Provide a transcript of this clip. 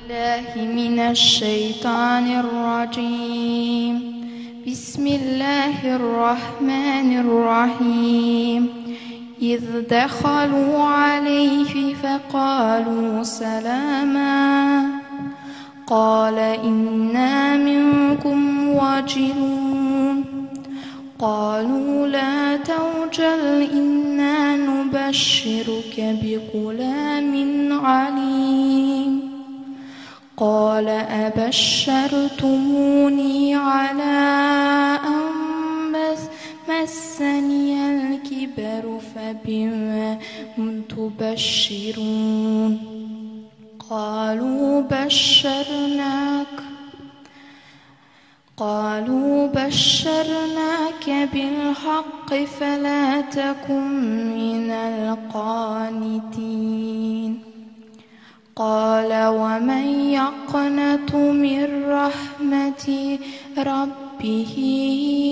بالله من الشيطان الرجيم. بسم الله الرحمن الرحيم. إذ دخلوا عليه فقالوا سلاما قال إنا منكم وجلون قالوا لا توجل إنا نبشرك بغلام عليم قال أبشرتموني على أن مسني الكبر فبما تبشرون قالوا بشرناك بالحق فلا تكن من القانتين قال ومن يقنط من رحمة ربه